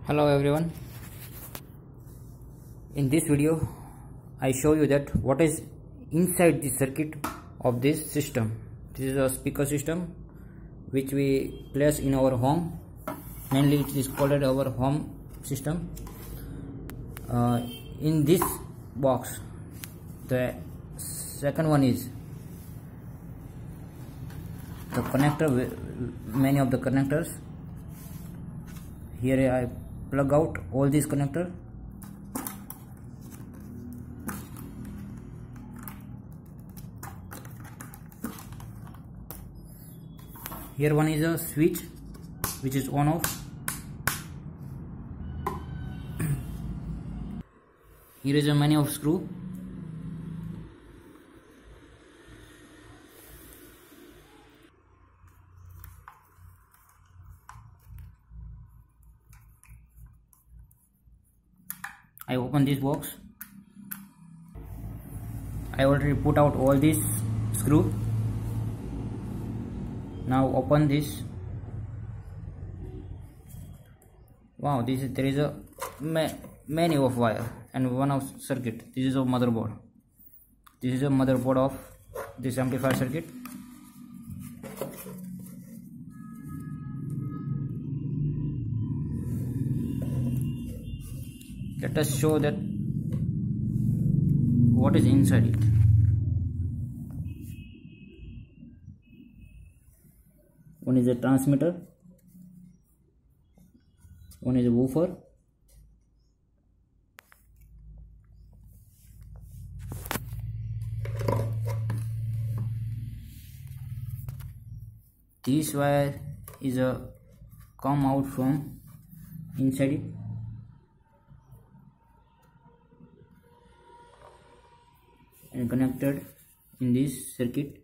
Hello everyone. In this video I show you that what is inside the circuit of this system. This is a speaker system which we place in our home. Mainly it is called our home system. In this box the second one is the connector, many of the connectors. Here I plug out all these connector. Here one is a switch which is on off. Here is a many of screw. I open this box. I already put out all these screw. Now open this. Wow, there is a many of wire and one of circuit. This is a motherboard. This is a motherboard of this amplifier circuit. Let us show that what is inside it. One is a transmitter, one is a woofer, this wire is a come out from inside it. And connected in this circuit.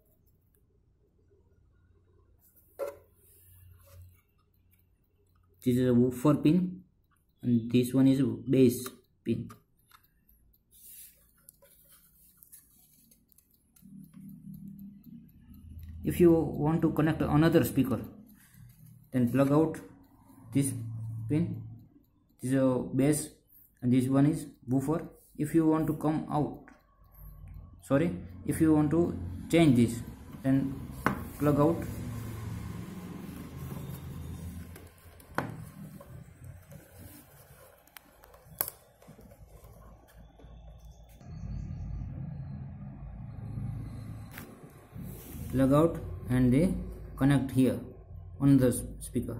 This is a woofer pin and this one is a bass pin. If you want to connect another speaker, then plug out this pin. This is a bass and this one is woofer. If you want to come out, if you want to change this, then plug out. Plug out and they connect here on the speaker.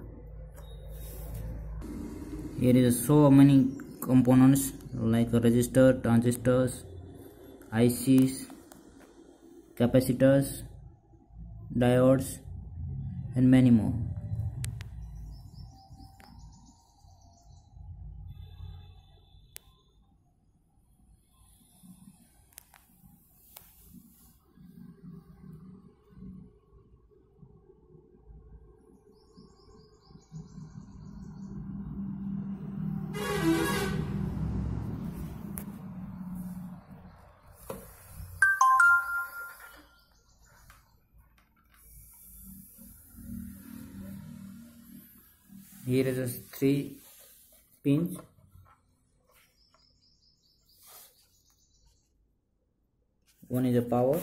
Here is so many components like a resistor, transistors, ICs, capacitors, diodes and many more. Here is a 3 pins. One is a power.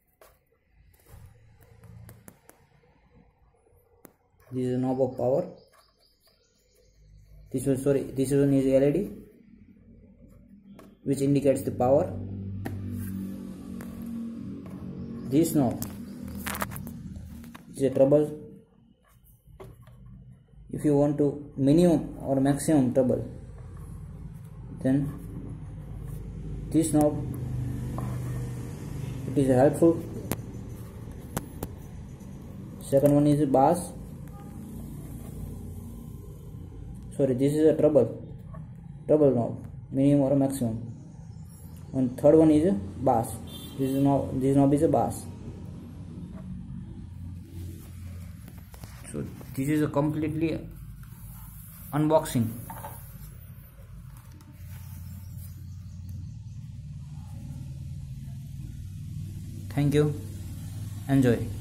This is a knob of power. This one is LED, which indicates the power. This knob is a treble. If you want to minimum or maximum treble, then this knob, it is helpful. Second one is a bass. This is a treble knob, minimum or maximum. And third one is a bass. This knob is a bass. So this is a completely unboxing. Thank you. Enjoy.